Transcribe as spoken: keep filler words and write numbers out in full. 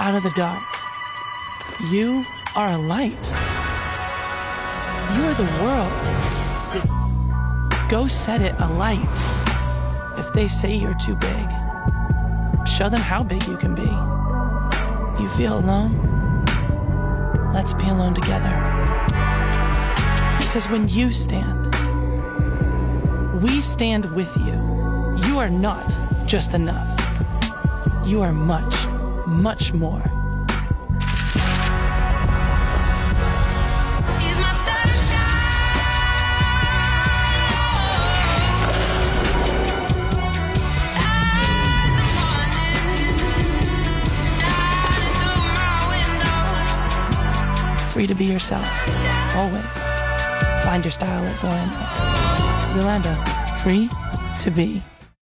out of the dark. You are a light. You are the world. Go set it alight. If they say you're too big, show them how big you can be. You feel alone? Let's be alone together. Because when you stand, we stand with you. You are not just enough. You are much, much more. She's my sunshine. And the morning shining through my window. Free to be yourself, always. Find your style at Zalando. Zalando, free to be.